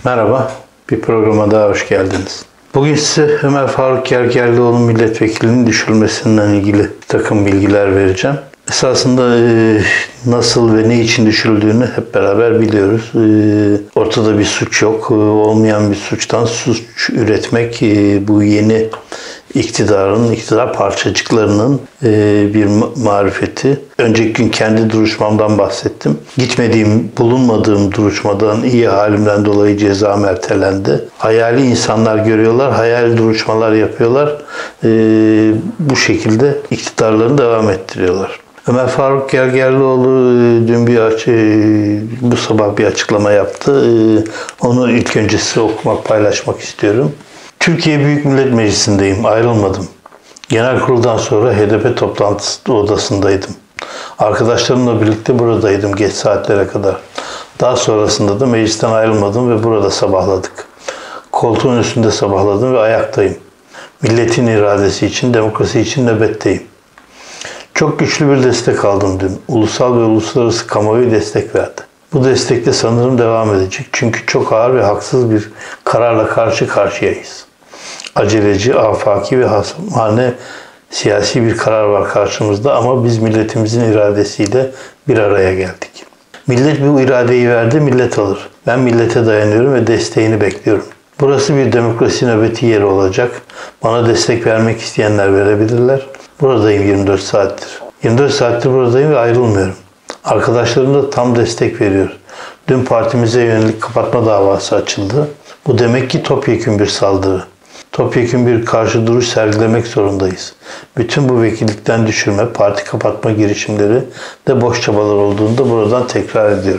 Merhaba, bir programa daha hoş geldiniz. Bugün size Ömer Faruk Gergerlioğlu milletvekilinin düşürülmesinden ilgili bir takım bilgiler vereceğim. Esasında nasıl ve ne için düşürüldüğünü hep beraber biliyoruz. Ortada bir suç yok. Olmayan bir suçtan suç üretmek bu yeni iktidar parçacıklarının bir marifeti. Önceki gün kendi duruşmamdan bahsettim. Bulunmadığım duruşmadan, iyi halimden dolayı cezam ertelendi. Hayali insanlar görüyorlar, hayali duruşmalar yapıyorlar. Bu şekilde iktidarlarını devam ettiriyorlar. Ömer Faruk Gergerlioğlu dün bu sabah bir açıklama yaptı. Onu ilk öncesi paylaşmak istiyorum. Türkiye Büyük Millet Meclisi'ndeyim, ayrılmadım. Genel kuruldan sonra HDP toplantısı odasındaydım. Arkadaşlarımla birlikte buradaydım geç saatlere kadar. Daha sonrasında da meclisten ayrılmadım ve burada sabahladık. Koltuğun üstünde sabahladım ve ayaktayım. Milletin iradesi için, demokrasi için nöbetteyim. Çok güçlü bir destek aldım dün. Ulusal ve uluslararası kamuoyu destek verdi. Bu destekle sanırım devam edecek. Çünkü çok ağır ve haksız bir kararla karşı karşıyayız. Aceleci, afaki ve hasmane siyasi bir karar var karşımızda ama biz milletimizin iradesiyle bir araya geldik. Millet bu iradeyi verdi, millet alır. Ben millete dayanıyorum ve desteğini bekliyorum. Burası bir demokrasi nöbeti yeri olacak. Bana destek vermek isteyenler verebilirler. Buradayım 24 saattir. 24 saattir buradayım ve ayrılmıyorum. Arkadaşlarım da tam destek veriyor. Dün partimize yönelik kapatma davası açıldı. Bu demek ki topyekün bir saldırı. Topyekün bir karşı duruş sergilemek zorundayız. Bütün bu vekillikten düşürme, parti kapatma girişimleri de boş çabalar olduğunu da buradan tekrar ediyorum.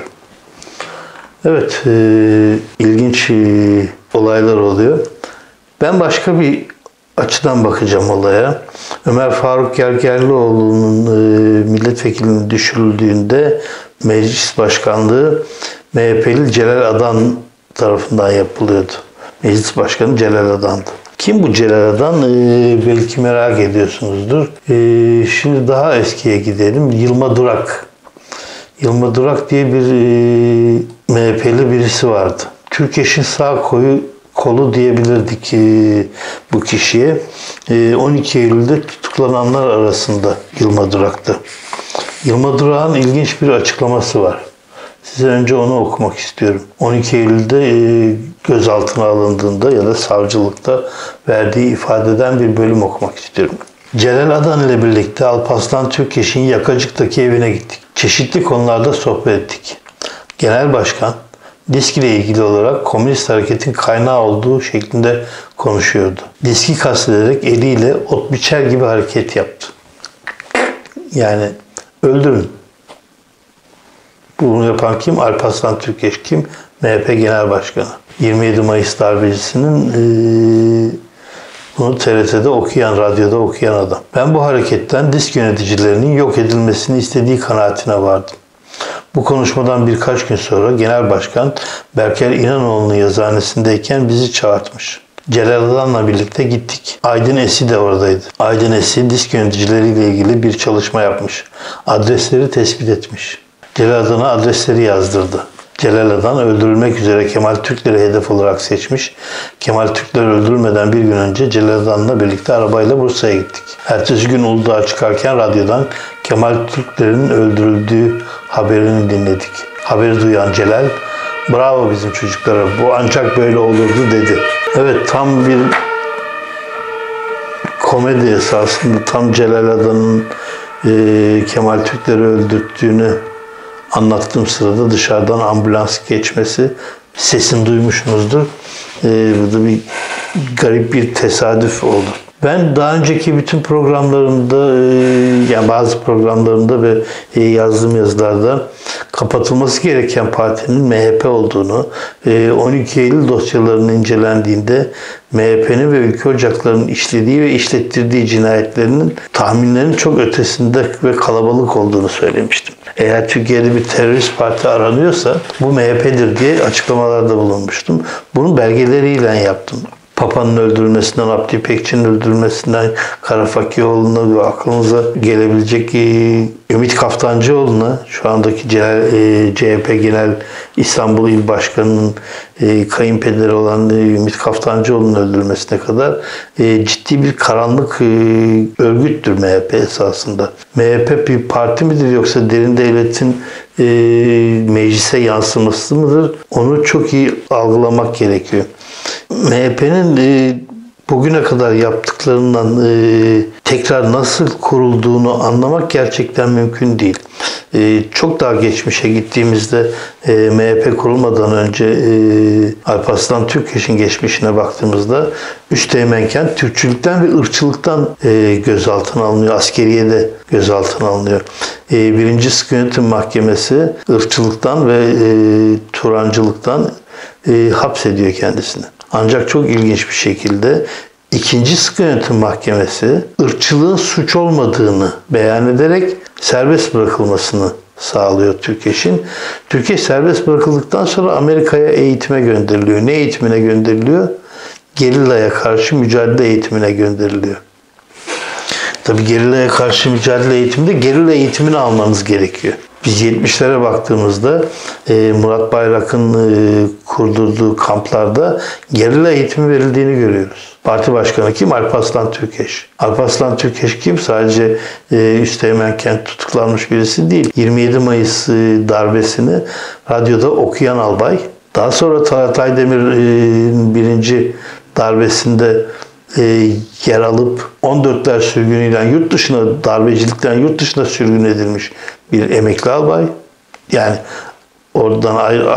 Evet, ilginç olaylar oluyor. Ben başka bir açıdan bakacağım olaya. Ömer Faruk Gergerlioğlu'nun milletvekilinin düşürüldüğünde meclis başkanlığı MHP'li Celal Adan tarafından yapılıyordu. Meclis Başkanı Celal Adan'dı. Kim bu Celal Adan? Belki merak ediyorsunuzdur. Şimdi daha eskiye gidelim. Yılma Durak. Yılma Durak diye bir MHP'li birisi vardı. Türkeş'in sağ kolu diyebilirdik bu kişiye. 12 Eylül'de tutuklananlar arasında Yılma Durak'tı. Yılma Durak'ın ilginç bir açıklaması var. Size önce onu okumak istiyorum. 12 Eylül'de gözaltına alındığında ya da savcılıkta verdiği ifadeden bir bölüm okumak istiyorum. Celal Adan ile birlikte Alparslan Türkeş'in Yakacık'taki evine gittik. Çeşitli konularda sohbet ettik. Genel Başkan, DİSK ile ilgili olarak komünist hareketin kaynağı olduğu şeklinde konuşuyordu. DİSK'i kastederek eliyle ot biçer gibi hareket yaptı. Yani öldürün. Bunu yapan kim? Alparslan Türkeş kim? MHP Genel Başkanı. 27 Mayıs darbecisinin bunu TRT'de okuyan, radyoda okuyan adam. Ben bu hareketten DİSK yöneticilerinin yok edilmesini istediği kanaatine vardım. Bu konuşmadan birkaç gün sonra Genel Başkan Berker İnanoğlu'nun yazıhanesindeyken bizi çağırtmış. Celal Adan'la birlikte gittik. Aydın Esi de oradaydı. Aydın Esi DİSK yöneticileriyle ilgili bir çalışma yapmış. Adresleri tespit etmiş. Celal Adan'a adresleri yazdırdı. Celal Adan öldürülmek üzere Kemal Türkler'i hedef olarak seçmiş. Kemal Türkler öldürülmeden bir gün önce Celal Adan'la birlikte arabayla Bursa'ya gittik. Ertesi gün Uludağ'a çıkarken radyodan Kemal Türkler'in öldürüldüğü haberini dinledik. Haberi duyan Celal, "Bravo bizim çocuklara, bu ancak böyle olurdu" dedi. Evet, tam bir komedi esasında. Tam Celal Adan'ın Kemal Türkler'i öldürttüğünü anlattığım sırada dışarıdan ambulans geçmesi, sesini duymuşsunuzdur. Burada bir garip bir tesadüf oldu. Ben daha önceki bütün programlarımda, yani bazı programlarımda ve yazdığım yazılarda kapatılması gereken partinin MHP olduğunu, 12 Eylül dosyalarının incelendiğinde MHP'nin ve ülke ocaklarının işlediği ve işlettirdiği cinayetlerinin tahminlerinin çok ötesinde ve kalabalık olduğunu söylemiştim. Eğer Türkiye'de bir terörist parti aranıyorsa bu MHP'dir diye açıklamalarda bulunmuştum. Bunu belgeleriyle yaptım. Papa'nın öldürülmesinden, Abdi İpekçi'nin öldürülmesinden, Kara Fakioğlu'na ve aklınıza gelebilecek Ümit Kaftancıoğlu'na, şu andaki CHP Genel İstanbul İl Başkanı'nın kayınpederi olan Ümit Kaftancıoğlu'nun öldürülmesine kadar ciddi bir karanlık örgüttür MHP esasında. MHP bir parti midir yoksa derin devletin meclise yansıması mıdır? Onu çok iyi algılamak gerekiyor. MHP'nin bugüne kadar yaptıklarından tekrar nasıl kurulduğunu anlamak gerçekten mümkün değil. Çok daha geçmişe gittiğimizde MHP kurulmadan önce Alparslan Türkeş'in geçmişine baktığımızda Üsteğmenken Türkçülükten ve ırkçılıktan gözaltına alınıyor. Askeriye de gözaltına alınıyor. Birinci Sıkı Yönetim Mahkemesi ırkçılıktan ve Turancılıktan hapsediyor kendisini. Ancak çok ilginç bir şekilde İkinci Sıkı Yönetim Mahkemesi ırkçılığın suç olmadığını beyan ederek serbest bırakılmasını sağlıyor Türkeş'in. Türkeş serbest bırakıldıktan sonra Amerika'ya eğitime gönderiliyor. Ne eğitimine gönderiliyor? Gerillaya karşı mücadele eğitimine gönderiliyor. Tabi gerillaya karşı mücadele eğitiminde gerilla eğitimini almanız gerekiyor. Biz 70'lere baktığımızda Murat Bayrak'ın kurdurduğu kamplarda gerilla eğitimi verildiğini görüyoruz. Parti başkanı kim? Alparslan Türkeş. Alparslan Türkeş kim? Sadece Üsteğmenken tutuklanmış birisi değil. 27 Mayıs darbesini radyoda okuyan albay. Daha sonra Talat Aydemir'in birinci darbesinde yer alıp 14'ler sürgünüyle yurt dışına, darbecilikten yurt dışına sürgün edilmiş bir emekli albay. Yani oradan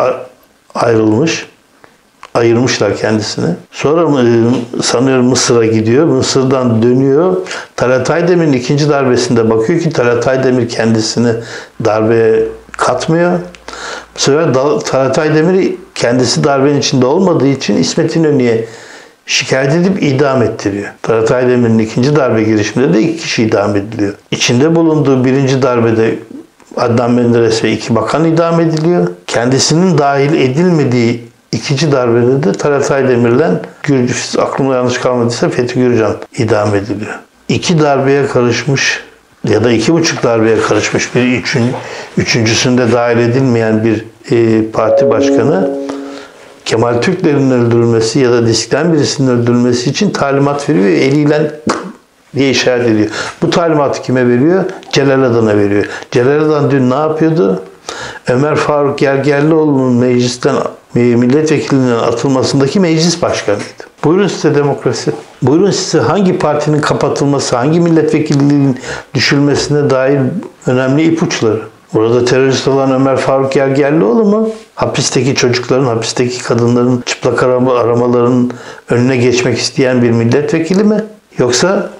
ayrılmış, ayırmışlar kendisini. Sonra sanıyorum Mısır'a gidiyor. Mısır'dan dönüyor. Talat Aydemir'in ikinci darbesinde bakıyor ki Talat Aydemir kendisini darbeye katmıyor. Bu sefer Talat Aydemir'i kendisi darbenin içinde olmadığı için İsmet İnönü'ye şikayet edip idam ettiriyor. Talat Aydemir'in ikinci darbe girişiminde de 2 kişi idam ediliyor. İçinde bulunduğu birinci darbede Adnan Menderes ve 2 bakan idam ediliyor. Kendisinin dahil edilmediği ikinci darbede de Talat Aydemir'le aklımda yanlış kalmadıysa Fethi Gürcan idam ediliyor. 2 darbeye karışmış ya da 2,5 darbeye karışmış bir üçüncüsünde dahil edilmeyen bir parti başkanı Kemal Türkler'in öldürülmesi ya da diskten birisinin öldürülmesi için talimat veriyor ve eliyle diye işaret ediyor. Bu talimatı kime veriyor? Celal Adan'a veriyor. Celal Adan dün ne yapıyordu? Ömer Faruk Gergerlioğlu'nun meclisten milletvekilinden atılmasındaki meclis başkanıydı. Buyurun size demokrasi. Buyurun size hangi partinin kapatılması, hangi milletvekilliğinin düşülmesine dair önemli ipuçları. Orada terörist olan Ömer Faruk Gergerlioğlu mu? Hapisteki çocukların, hapisteki kadınların çıplak aramalarının önüne geçmek isteyen bir milletvekili mi? Yoksa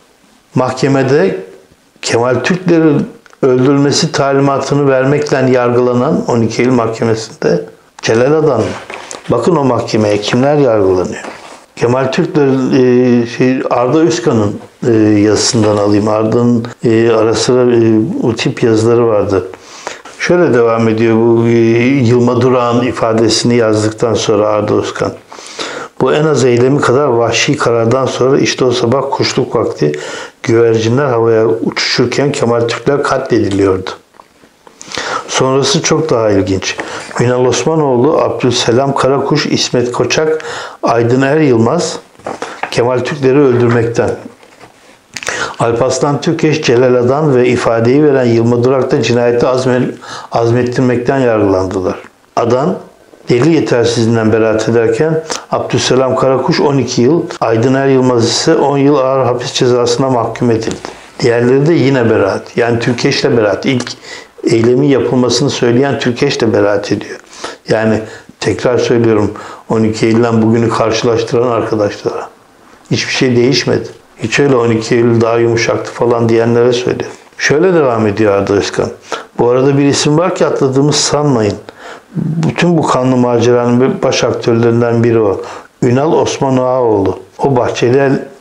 mahkemede Kemal Türkler'in öldürülmesi talimatını vermekle yargılanan 12 Eylül Mahkemesi'nde Celal Adan mı? Bakın o mahkemeye kimler yargılanıyor? Kemal Türkler'in Arda Özkan'ın yazısından alayım. Arda'nın ara sıra o tip yazıları vardı. Şöyle devam ediyor bu Yılma Durak'ın ifadesini yazdıktan sonra Arda Özkan. Bu en az eylemi kadar vahşi karardan sonra işte o sabah kuşluk vakti güvercinler havaya uçuşurken Kemal Türkler katlediliyordu. Sonrası çok daha ilginç. Ünal Osmanoğlu, Abdülselam Karakuş, İsmet Koçak, Aydın Er Yılmaz Kemal Türkleri öldürmekten. Alparslan Türkeş, Celal Adan ve ifadeyi veren Yılma Durak da cinayeti azmettirmekten yargılandılar. Adan delil yetersizliğinden beraat ederken Abdülselam Karakuş 12 yıl, Aydın Er Yılmaz ise 10 yıl ağır hapis cezasına mahkum edildi. Diğerleri de yine beraat. Yani Türkeş'le beraat. İlk eylemin yapılmasını söyleyen Türkeş de beraat ediyor. Yani tekrar söylüyorum 12 Eylül'den bugünü karşılaştıran arkadaşlara. Hiçbir şey değişmedi. Hiç öyle 12 Eylül daha yumuşaktı falan diyenlere söylüyorum. Şöyle devam ediyor Arda Özkan. Bu arada bir isim var ki atladığımız sanmayın. Bütün bu kanlı maceranın baş aktörlerinden biri o. Ünal Osman Ağaoğlu. O Bahçeli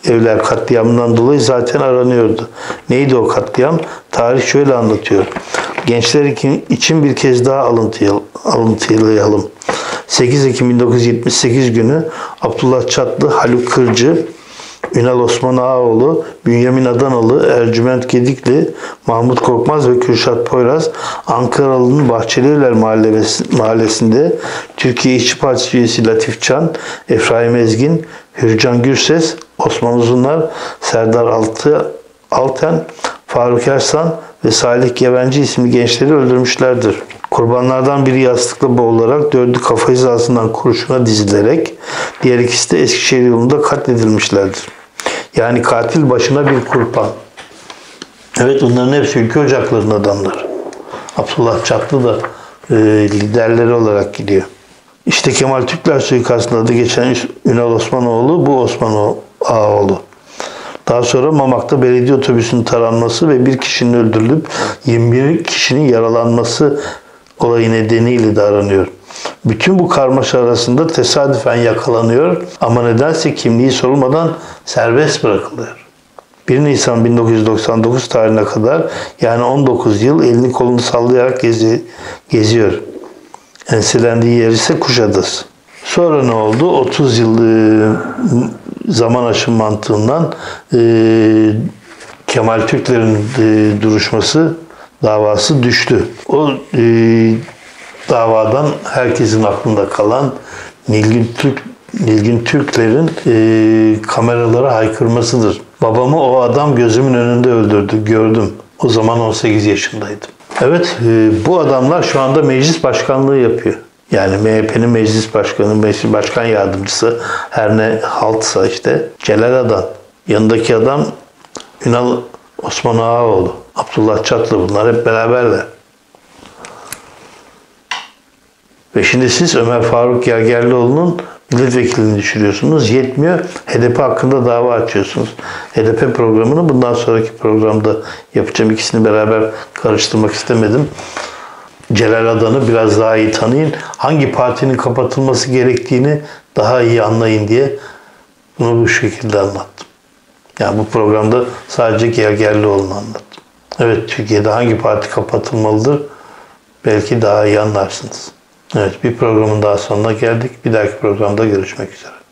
Evler katliamından dolayı zaten aranıyordu. Neydi o katliam? Tarih şöyle anlatıyor. Gençler için bir kez daha alıntılayalım. 8 Ekim 1978 günü Abdullah Çatlı, Haluk Kırcı, Ünal Osman Ağaoğlu, Bünyamin Adanalı, Ercüment Gedikli, Mahmut Korkmaz ve Kürşat Poyraz, Ankaralı'nın Bahçelievler Mahallesi'nde Türkiye İşçi Partisi üyesi Latif Can, Efraim Ezgin, Hürcan Gürses, Osman Uzunlar, Serdar Alten, Faruk Ersan ve Salih Gevenci isimli gençleri öldürmüşlerdir. Kurbanlardan biri yastıkla boğularak, dördü kafa hizasından kurşuna dizilerek, diğer ikisi de Eskişehir yolunda katledilmişlerdir. Yani katil başına bir kurban. Evet, bunların hepsi ülke ocaklarının adamları. Abdullah Çatlı da liderleri olarak gidiyor. İşte Kemal Türkler suikastında adı geçen Ünal Osmanoğlu, bu Osman Ağaoğlu. Daha sonra Mamak'ta belediye otobüsünün taranması ve bir kişinin öldürülüp 21 kişinin yaralanması olayı nedeniyle de aranıyor. Bütün bu karmaşa arasında tesadüfen yakalanıyor ama nedense kimliği sorulmadan serbest bırakılıyor. 1 Nisan 1999 tarihine kadar, yani 19 yıl elini kolunu sallayarak geziyor. Enselendiği yer ise Kuşadası. Sonra ne oldu? 30 yıl zaman aşım mantığından Kemal Türkler'in duruşması, davası düştü. O davadan herkesin aklında kalan Nilgün Türkler'in kameralara haykırmasıdır. Babamı o adam gözümün önünde öldürdü, gördüm. O zaman 18 yaşındaydım. Evet, bu adamlar şu anda meclis başkanlığı yapıyor. Yani MHP'nin meclis başkanı, meclis başkan yardımcısı, her ne haltsa işte Celal Adan. Yanındaki adam Ünal Osman Ağaoğlu, Abdullah Çatlı, bunlar hep beraberler. Ve şimdi siz Ömer Faruk Gergerlioğlu'nun milletvekilini düşürüyorsunuz. Yetmiyor. HDP hakkında dava açıyorsunuz. HDP programını bundan sonraki programda yapacağım. İkisini beraber karıştırmak istemedim. Celal Adan'ı biraz daha iyi tanıyın. Hangi partinin kapatılması gerektiğini daha iyi anlayın diye bunu bu şekilde anlattım. Yani bu programda sadece Gergerlioğlu'nu anlattım. Evet, Türkiye'de hangi parti kapatılmalıdır? Belki daha iyi anlarsınız. Evet, bir programın daha sonuna geldik. Bir dahaki programda görüşmek üzere.